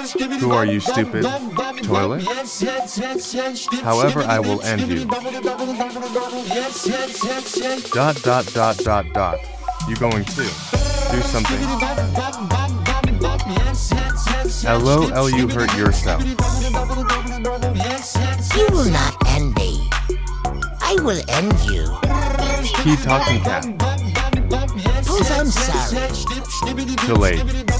Who are you, stupid? Toilet? However, I will end you. ... You going to do something? LOL, you hurt yourself. You will not end me. I will end you. Keep talking, cat. Suppose I'm sorry. Delayed.